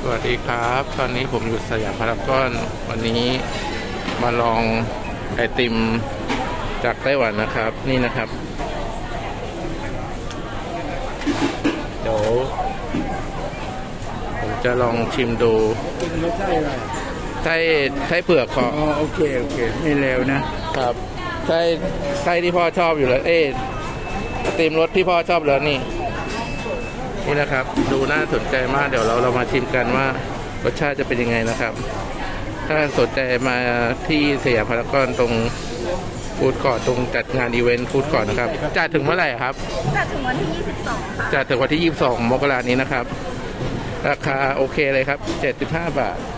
สวัสดีครับตอนนี้ผมอยู่สยามพารากอนวันนี้มาลองไอติมจากไต้หวันนะครับนี่นะครับเดี๋ยวผมจะลองชิมดูไม่ใช่อะไรไส้เผือกขอโอเคไม่เร็วนะครับไส้ที่พ่อชอบอยู่แล้วไอติมรสที่พ่อชอบแล้วนี่นะครับดูน่าสนใจมากเดี๋ยวเรามาชิมกันว่ารสชาติจะเป็นยังไงนะครับถ้าสนใจมาที่สยามพารากอนตรงฟู้ดคอร์ทตรงจัดงานอีเวนต์ฟู้ดคอร์ทนะครับจัดถึงเมื่อไหร่ครับจัดถึงวันที่22ค่ะจัดถึงวันที่22 มกราคมนี้นะครับราคาโอเคเลยครับ75 บาท